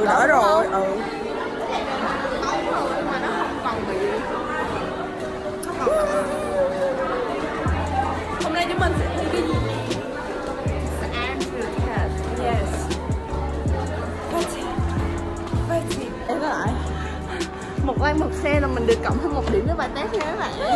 đỡ rồi. Hôm nay chúng mình sẽ chơi cái gì? Yes. Fighting. Em có lại một like một share là mình được cộng thêm 1 điểm với bài test nha các bạn.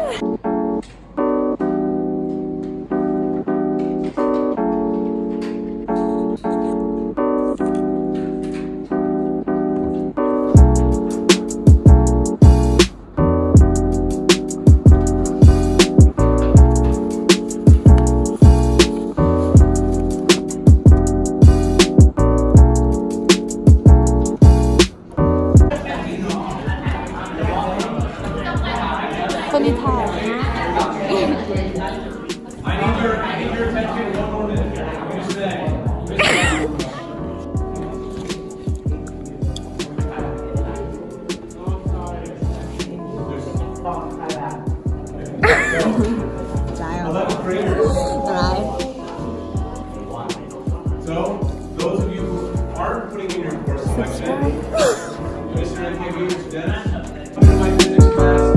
Funny time. I need your attention 1 more minute here. I'm gonna say. So, those of you who aren't putting in your course selection, Mr. NKV, Dennis, my physics class.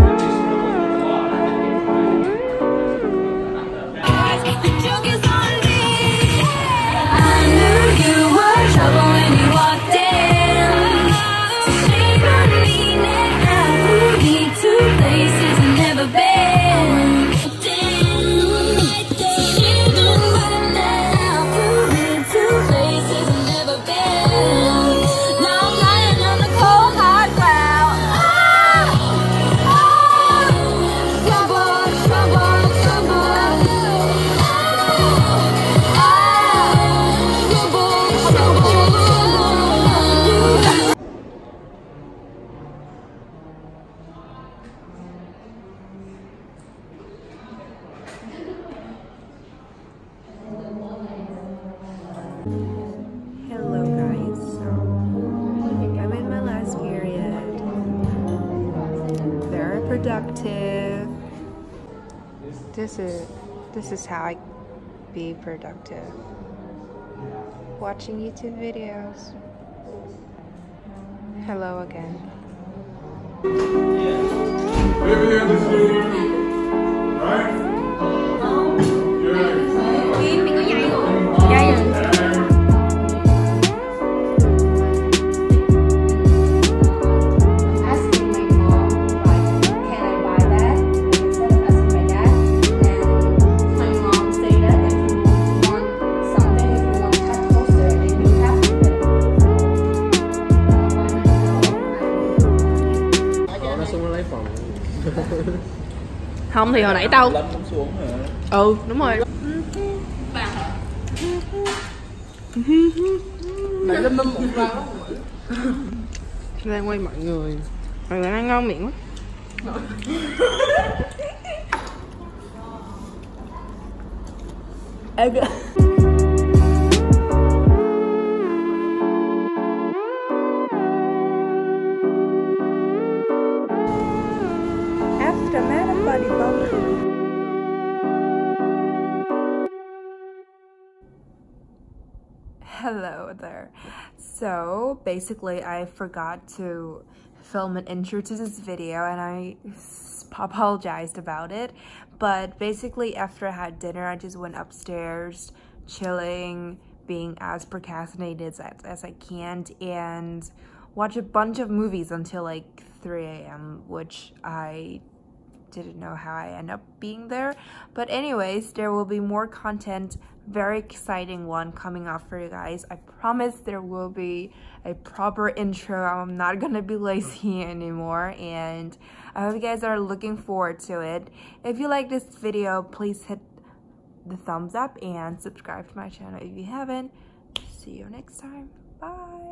Hello guys, so I'm in my last period. Very productive. This is how I be productive. Watching YouTube videos. Hello again. Right? Không thì hồi nãy tao ừ đúng rồi mày lâm một rau đang quay mọi người ăn ngon miệng quá. Hello there. So basically I forgot to film an intro to this video and I apologized about it, but basically after I had dinner I just went upstairs chilling, being as procrastinated as I can, and watch a bunch of movies until like 3 a.m. which I didn't know how I end up being there. But anyways, there will be more content, very exciting one coming up for you guys. I promise there will be a proper intro. I'm not gonna be lazy anymore, and I hope you guys are looking forward to it. If you like this video, please hit the thumbs up and subscribe to my channel if you haven't. See you next time. Bye.